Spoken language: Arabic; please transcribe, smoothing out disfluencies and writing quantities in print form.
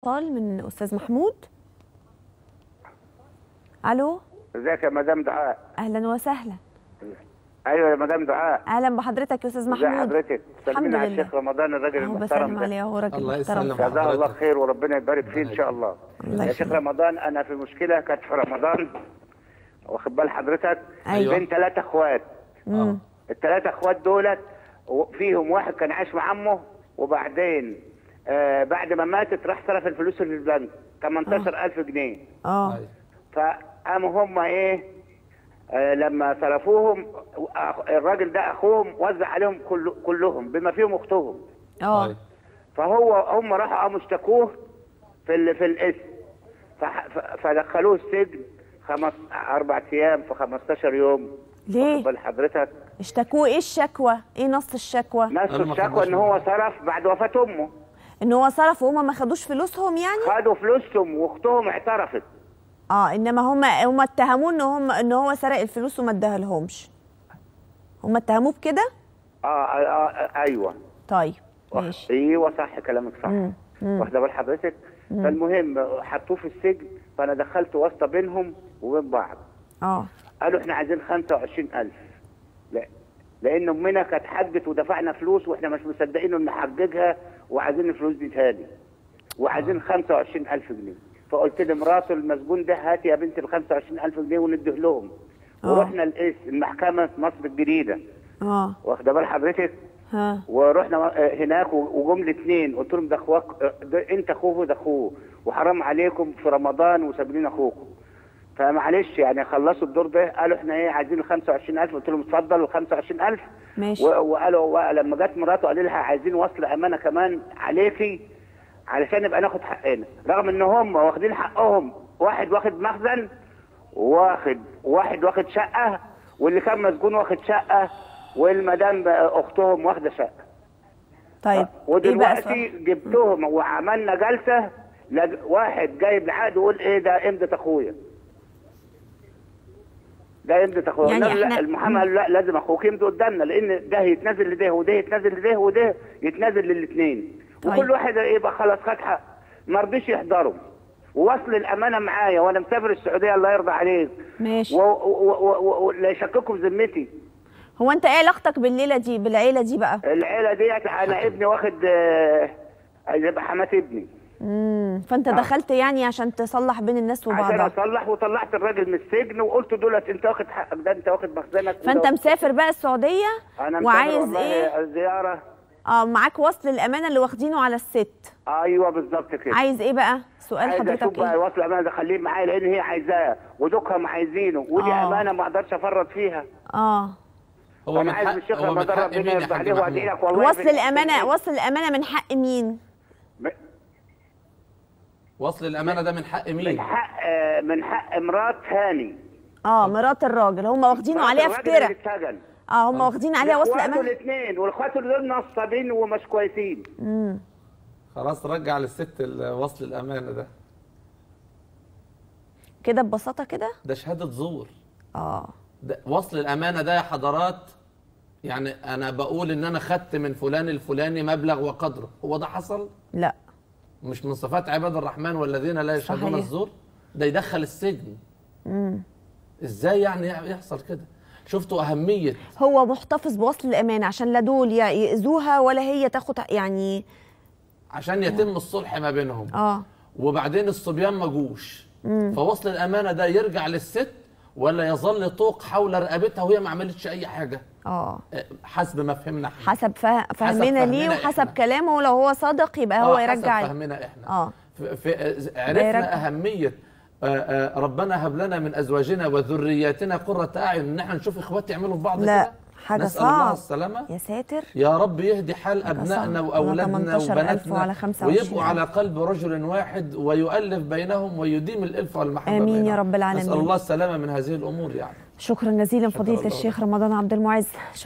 اتصال من استاذ محمود. الو، ازيك يا مدام دعاء؟ اهلا وسهلا. ايوه يا مدام دعاء، اهلا بحضرتك يا استاذ محمود. ازي حضرتك؟ سلمينا على الشيخ رمضان الراجل اهو المحترم بسلم ده. عليه اهو، راجل الله محترم. يسلم جزاه الله حضرتك. خير وربنا يبارك فيه ان شاء الله. الله يا شيخ يخليك. رمضان، انا في مشكله كانت في رمضان، واخد بال حضرتك؟ أيوة. بين 3 اخوات. الثلاثه اخوات دولت فيهم واحد كان عايش مع عمه، وبعدين بعد ما ماتت راح صرف الفلوس اللي في البنك 18000 جنيه. فقاموا هم ايه لما صرفوهم، الراجل ده اخوهم وزع عليهم كلهم بما فيهم اختهم. هم راحوا قاموا اشتكوه في الاسم، فدخلوه السجن 4 ايام في 15 يوم. ليه؟ واخد بال حضرتك؟ اشتكوه؟ ايه الشكوى؟ ايه نص الشكوى؟ نص الشكوى ان هو صرف بعد وفاة امه. ان هو صرف وهما ما خدوش فلوسهم يعني؟ خدوا فلوسهم واختهم اعترفت. انما هم اتهموه ان هو سرق الفلوس وما اداها لهمش. هم اتهموه بكده؟ ايوه. طيب ماشي. ايوه صح كلامك صح. واخده بال حضرتك؟ فالمهم حطوه في السجن، فانا دخلت واسطه بينهم وبين بعض. قالوا احنا عايزين 25000. لا، لان امنا كانت حجت ودفعنا فلوس واحنا مش مصدقين ان نحججها، وعايزين الفلوس دي تاني، وعايزين 25000 جنيه. فقلت لمراته المسجون ده هاتي يا بنتي ال 25000 جنيه ونديه لهم. ورحنا المحكمه في مصر الجديده. واخده بال حضرتك؟ ورحنا هناك وجم الاثنين، قلت لهم ده اخوك، انت اخوه وده اخوه، وحرام عليكم في رمضان وسابلين اخوكم. فمعلش يعني خلصوا الدور ده. قالوا احنا ايه عايزين ال 25000. قلت لهم اتفضلوا ال 25000. ماشي. وقالوا لما جت مراته قال لها عايزين وصل امانه كمان عليكي علشان نبقى ناخد حقنا، رغم ان هم واخدين حقهم. واحد واخد مخزن، واحد واخد شقه، واللي كان مسجون واخد شقه، والمدام اختهم واخده شقه. طيب ودلوقتي جبتهم وعملنا جلسه، واحد جايب العقد ويقول ايه ده امضه اخويا، ده امضه اخويا. يعني لا، المحامي قال لا لازم اخوك يمضي قدامنا، لان ده يتنازل لده وده يتنازل لده وده يتنازل للاثنين. طيب. وكل واحد يبقى خلاص خد حق. ما رضيش يحضروا، ووصل الامانه معايا وانا مسافر السعوديه الله يرضى عليك. ماشي. ولا يشككوا في ذمتي. هو انت ايه علاقتك بالليله دي بالعيله دي بقى؟ العيله ديت انا ابني واخد يبقى حمات ابني. فانت دخلت يعني عشان تصلح بين الناس وبعضها؟ عشان اصلح، وطلعت الراجل من السجن وقلت دولت انت واخد حقك، ده انت واخد مخزنك. فانت مسافر بقى السعوديه؟ انا وعايز ايه؟ زياره. معاك وصل الامانه اللي واخدينه على الست. ايوه بالظبط كده. عايز ايه بقى؟ سؤال حضرتك ايه؟ بقى وصل الامانه ده خليه معايا، لان هي عايزاه ودوكهم عايزينه، ودي امانه ما اقدرش افرط فيها. هو من عايز الشيخ رمضان ربنا يرضى عليه وادعي لك والله. وصل الامانه من حق مين؟ وصل الامانه ده من حق مين؟ من حق مرات هاني. مرات الراجل. هم واخدينه عليها افتراء. هم واخدين عليها وصل امانه. الاثنين، والاخوات دول نصابين ومش كويسين. خلاص رجع للست وصل الامانه ده كده ببساطه كده. ده شهاده زور. ده وصل الامانه ده يا حضرات. يعني انا بقول ان انا خدت من فلان الفلاني مبلغ وقدره، هو ده حصل؟ لا. مش من صفات عباد الرحمن والذين لا يشهدون الزور؟ ده يدخل السجن. ازاي يعني يحصل كده؟ شفتوا اهميه؟ هو محتفظ بوصل الامانه عشان لا دول ياذوها ولا هي تاخد، يعني عشان يتم الصلح ما بينهم. وبعدين الصبيان ما جوش. فوصل الامانه ده يرجع للست ولا يظل طوق حول رقبتها وهي ما عملتش اي حاجه؟ حسب ما فهمنا احنا، حسب فهمنا ليه وحسب كلامه. لو هو صادق يبقى هو يرجع. حسب فهمنا احنا. عرفنا اهميه ربنا هب لنا من ازواجنا وذرياتنا قرة اعين، ان احنا نشوف اخواتي يعملوا في بعض كده. لا حاجه نسأل صعب. الله السلامه. يا ساتر يا رب يهدي حال ابنائنا واولادنا وبناتنا ويبقوا على قلب رجل واحد ويؤلف بينهم ويديم الالفه والمحبه. امين بينهم. يا رب العالمين. نسأل الله السلامه من هذه الامور يعني. شكرا جزيلا فضيله الشيخ رمضان عبد المعز.